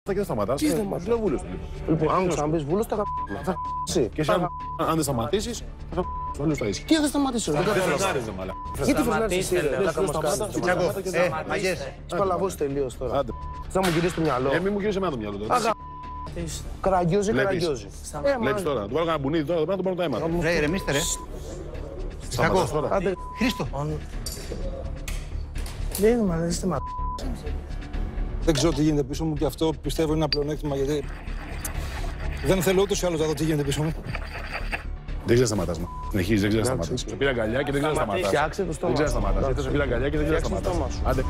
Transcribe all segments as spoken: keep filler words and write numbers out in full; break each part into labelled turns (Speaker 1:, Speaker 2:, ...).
Speaker 1: και δεν σταματάς.
Speaker 2: Τι δεν μας λέω βούλος. Λοιπόν, αν ξαναπείς βούλος, θα θα εσύ.
Speaker 1: Και εσύ αν δεν σταματήσεις, θα όλους θα είσαι.
Speaker 2: Τι δεν σταματήσω.
Speaker 1: Δεν φρενάρεις, δε μάλα.
Speaker 2: Γιατί φρενάρεις εσύ, ρε.
Speaker 3: Τσιτσάκο, ε, μαγιές.
Speaker 2: Σπαλαβούς τελείως τώρα. Θα μου γυρίσει το μυαλό.
Speaker 1: Ε, μη μου γυρίσει εμένα το μυαλό τώρα.
Speaker 2: Καραγκιόζη, καραγκιόζη.
Speaker 1: Βλέπεις τώρα, του βάλω κανένα μπουνίδι τώρα, πρέπει να το πάρω το αίμα.
Speaker 3: Ρε, ηρεμήστε, ρε. Τσιτσάκο, Χρήστο.
Speaker 2: Δεν είναι μα, είστε μα.
Speaker 4: Δεν ξέρω τι γίνεται πίσω μου και αυτό πιστεύω είναι ένα πλεονέκτημα γιατί δεν θέλω ούτως ή άλλως να δω τι γίνεται πίσω μου.
Speaker 1: Δεν ξέρεις να σταματάς, μα. Συνεχίζεις, δεν ξέρεις να σταματάς. Σε πήρα αγκαλιά και δεν ξέρεις να σταματάς.
Speaker 2: Φτιάξε το στόμα.
Speaker 1: Δεν ξέρεις να σταματάς. Σε πήρα αγκαλιά και δεν ξέρεις να σταματάς. Άντε.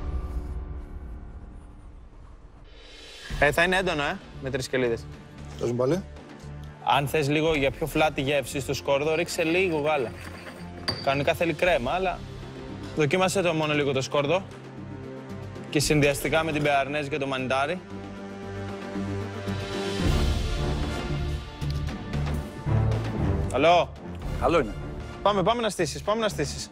Speaker 5: Ε, θα είναι έντονο, ε, με τρεις κελίδες.
Speaker 4: Πες μου πάλι.
Speaker 5: Αν θες λίγο για πιο φλάτη γεύση στο σκόρδο, ρίξε λίγο γάλα. Κανονικά θέλει κρέμα, αλλά δοκίμασέ το μόνο λίγο το σκόρδο. Και συνδυαστικά με την μπεαρνέζ και το μανιτάρι. Καλό.
Speaker 4: Καλό είναι.
Speaker 5: Πάμε, πάμε να στήσεις, πάμε να στήσεις.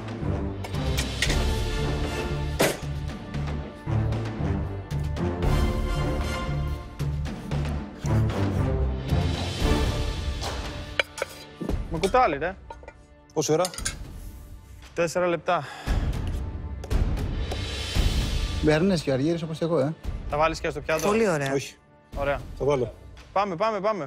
Speaker 5: Με κουτάλι, ρε.
Speaker 4: Πόση ώρα?
Speaker 5: Τέσσερα λεπτά.
Speaker 3: Μπέρνες και αργύρες όπως και εγώ, ε.
Speaker 5: Θα βάλεις και στο πιάτο.
Speaker 6: Πολύ ωραία.
Speaker 4: Όχι.
Speaker 5: Ωραία.
Speaker 4: Θα βάλω.
Speaker 5: Πάμε, πάμε, πάμε.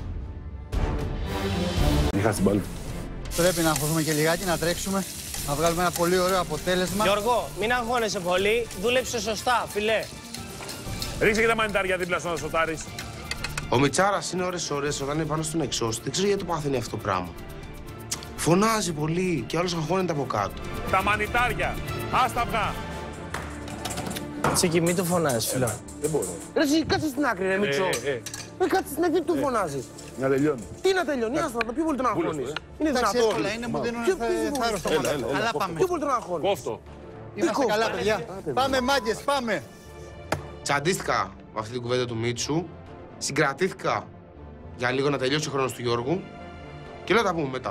Speaker 1: Είχα την μπάλα.
Speaker 3: Πρέπει να αγχωθούμε και λιγάκι, να τρέξουμε, να βγάλουμε ένα πολύ ωραίο αποτέλεσμα.
Speaker 7: Γιώργο, μην αγχώνεσαι πολύ. Δούλεψε σωστά, φιλέ.
Speaker 1: Ρίξε και τα μανιτάρια δίπλα στο να σοτάρεις.
Speaker 2: Ο Μιτσάρας είναι ώρες-ώρες όταν είναι πάνω στον εξώστη. Δεν ξέρω γιατί το πάθαινε αυτό το πράγμα. Φωνάζει πολύ και άλλος αγχώνεται από κάτω.
Speaker 1: Τα μανιτάρια. Ας τα βγά.
Speaker 7: Τσίκη, μην το φωνάζεις, φίλο.
Speaker 1: Δεν μπορώ.
Speaker 2: Ρε εσύ, κάτσε στην άκρη, ρε Μιτσό.
Speaker 1: Ε, ε.
Speaker 2: Ε, κάτσε στην άκρη, τι του φωνάζεις.
Speaker 1: Να τελειώνει.
Speaker 2: Τι να τελειώνει, άστα, το πιο πολύ τον αγχώνεις. Είναι
Speaker 3: Εντάξει,
Speaker 2: δυνατόν.
Speaker 3: εύκολα είναι, μου δίνουν
Speaker 2: Ποιο-
Speaker 3: ένα
Speaker 2: ποιο-
Speaker 3: θάρρος στο
Speaker 1: Έλα,
Speaker 3: μάτι.
Speaker 1: έλα, έλα,
Speaker 3: Αλλά
Speaker 1: κόφτω.
Speaker 3: πάμε.
Speaker 2: Πιο πολύ τον αγχώνεις.
Speaker 1: Κόφτο.
Speaker 3: Είμαστε
Speaker 2: κόφτω.
Speaker 3: καλά, παιδιά. Πάμε, μάγκες, πάμε.
Speaker 2: Τσαντίστηκα με αυτή την κουβέντα του Μίτσου. Συγκρατήθηκα για λίγο να τελειώσει ο χρόνος του Γιώργου. Και να τα πούμε μετά.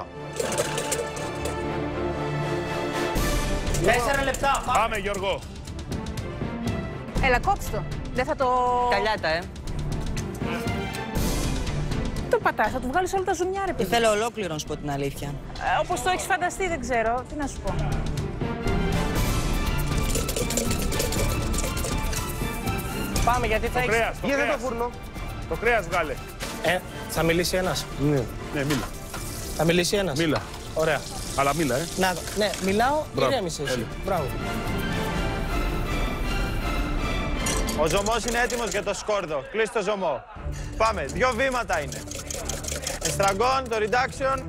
Speaker 7: Τέσσερα λεπτά, πάμε.
Speaker 1: Πάμε, Γιώργο.
Speaker 8: Έλα, κόψε το. Δεν θα το...
Speaker 6: Καλιάτα, ε.
Speaker 8: Το πατάς, θα του βγάλεις όλα τα ζουμιά, ρε
Speaker 6: Τι
Speaker 8: παιδί.
Speaker 6: θέλω ολόκληρο, να σου πω την αλήθεια.
Speaker 8: Ε, όπως το έχεις φανταστεί, δεν ξέρω. Τι να σου πω.
Speaker 7: Πάμε, γιατί θα
Speaker 1: Το
Speaker 7: έχεις...
Speaker 1: κρέας, το
Speaker 2: Για δεν το
Speaker 1: κρέας.
Speaker 2: φούρνο.
Speaker 1: Το κρέας βγάλε.
Speaker 7: Ε, θα μιλήσει ένας.
Speaker 2: Ναι.
Speaker 1: Ναι, μίλα.
Speaker 7: Θα μιλήσει ένας.
Speaker 1: Μίλα.
Speaker 7: Ωραία.
Speaker 1: Αλλά μίλα, ε.
Speaker 7: Να, ναι, μιλάω,
Speaker 1: Μπράβο.
Speaker 7: ηρέμησε εσύ.
Speaker 1: Έλα.
Speaker 7: Μπράβο.
Speaker 5: Ο ζωμός είναι έτοιμος για το σκόρδο. Κλείς το ζωμό. Πάμε. Δύο βήματα είναι. Εστραγκόν, το reduction.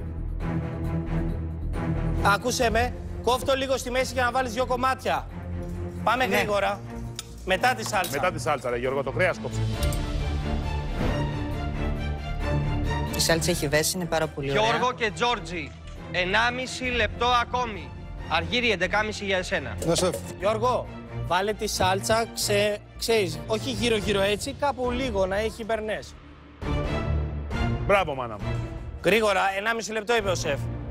Speaker 7: Άκουσε με, κόφτω λίγο στη μέση για να βάλεις δύο κομμάτια. Πάμε γρήγορα. Μετά τη σάλτσα.
Speaker 1: Μετά τη σάλτσα, ρε Γιώργο, το κρέας κόψε.
Speaker 6: Η σάλτσα έχει δέσει, είναι πάρα πολύ ωραία.
Speaker 7: Γιώργο και Τζόρτζι, ενάμιση λεπτό ακόμη. Αργύρι, εντεκάμιση για εσένα.
Speaker 4: Ναι, σεφ.
Speaker 7: Γιώργο, βάλε τη σάλτσα, ξε... ξέρεις, όχι γύρω-γύρω έτσι, κάπου λίγο να έχει μπερνές.
Speaker 1: Μπράβο, μάνα μου.
Speaker 7: Γρήγορα, ενάμιση λεπτό είπε ο σεφ.